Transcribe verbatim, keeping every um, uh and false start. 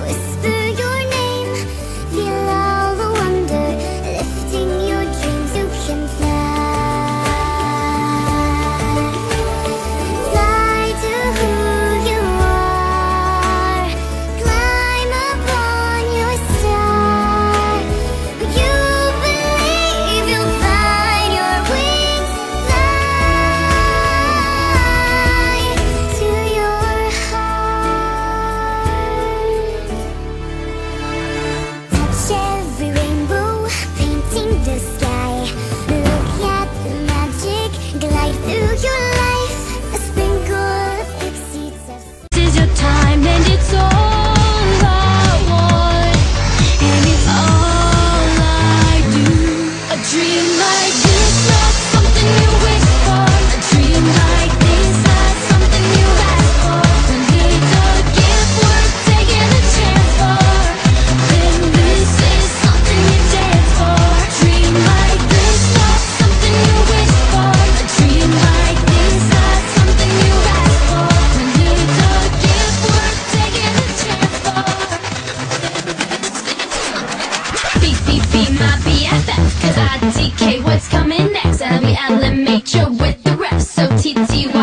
whisper your name. Feel all the wonder, lifting your dreams, you can fly. Fly to who you are, climb upon your star. You believe you'll find your wings, fly to your heart. Touch every rainbow, painting the sky. Look at the magic, glide through your life. A sprinkle of pixies of This is your time and it's all I want, and it's all I do. A dream like this, not something you wish for. A dream like this, not something you ask for. When it's a gift worth taking a chance for, then this is something you dance for. A dream like this, not something you wish for. A dream like this, not something you ask for. When it's a gift worth taking a chance for, be, be, be my B F F, cause I D K what's coming next. Let me animate you with the rest. So T T